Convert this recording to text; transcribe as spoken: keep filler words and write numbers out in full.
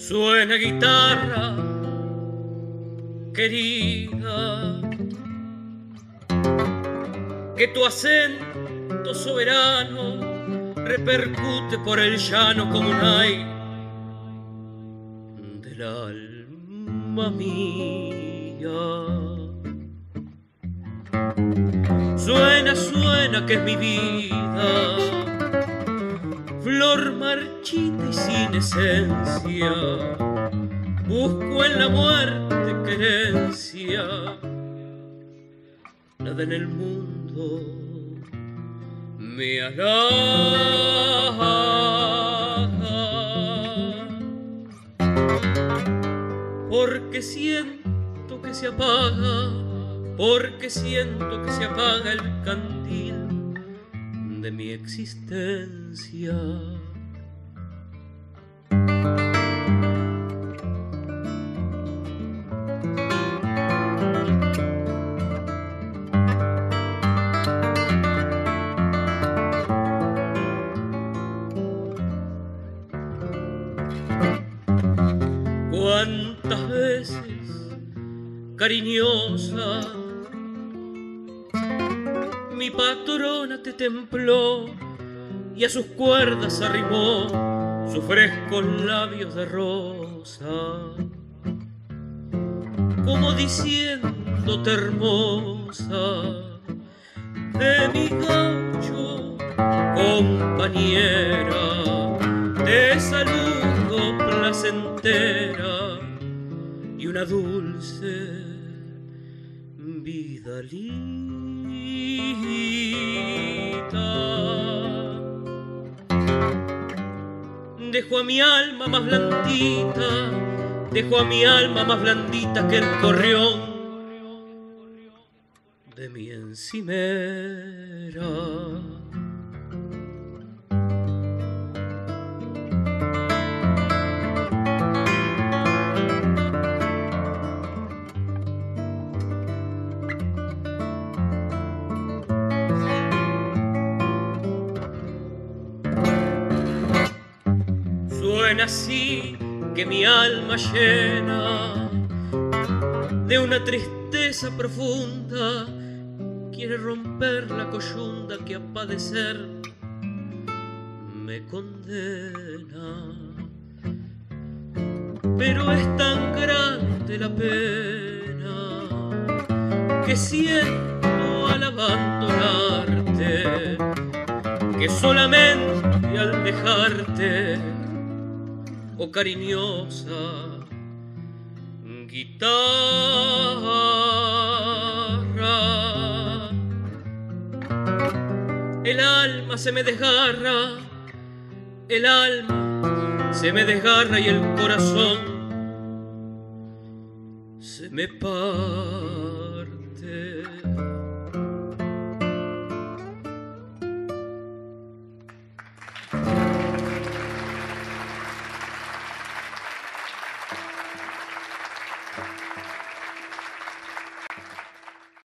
Suena guitarra querida, que tu acento soberano repercute por el llano como un aire del alma mía. Suena, suena que es mi vida, flor marchita y sin esencia, busco en la muerte querencia, nada en el mundo me halaga, porque siento que se apaga, porque siento que se apaga el candil de mi existencia. Cuántas veces, cariñosa, mi patrona te templó y a sus cuerdas arrimó sus frescos labios de rosa, como diciéndote hermosa, de mi gaucho compañera, te saludo placentera y una dulce vidalita. Dejo a mi alma más blandita, dejo a mi alma más blandita que el corrión de mi encimera. Suena así que mi alma llena de una tristeza profunda quiere romper la coyunda que a padecer me condena. Pero es tan grande la pena que siento al abandonarte, que solamente al dejarte, oh cariñosa guitarra, el alma se me desgarra, el alma se me desgarra y el corazón se me parte.